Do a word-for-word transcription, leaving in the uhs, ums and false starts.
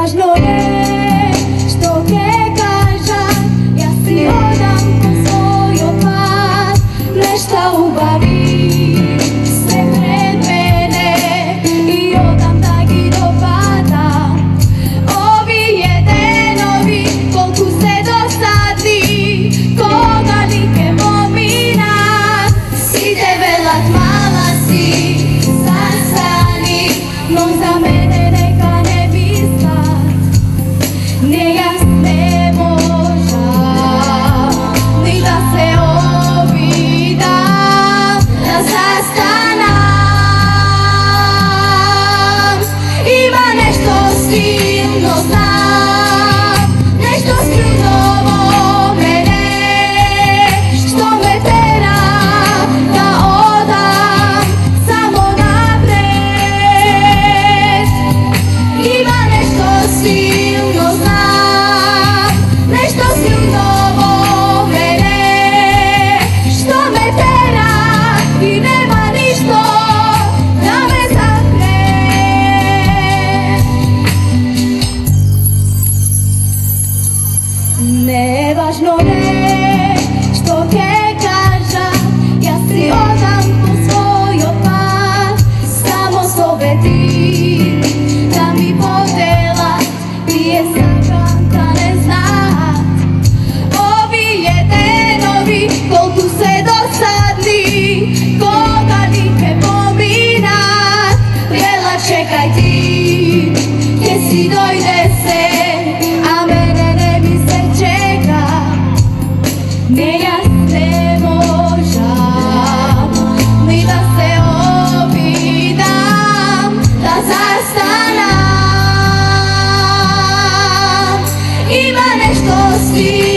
Nevažno je što ke kaža, ja si odam po svoj opad, nešta ubavi se pred mene i odam da gi dopadam. Ovi jedenovi kolku se dosadni, koga nike momina, si develat mala si, sasani, no za mene neka ne bislat, ne ja ne možam, ni da se ovidam, da zastanam. Ima nešto silno znam, nešto silno o mene, što me tera da odam samo napred. Ima nešto silno znam, nešto silno o mene, što me tera i nema ništa da me zapre. Nevažno je što ke kaža, ja si odam po svoj opad, samo sobe ti da mi podelat, prije sam da ne znat. Ovi jedenovi kolku se dosadni, koga nike pominat, vjela čekaj ti, gdje si dojde se, a mene ne mi se čeka. Ne ja ne možam, ni da se ovidam, da zastanam. Ima nešto si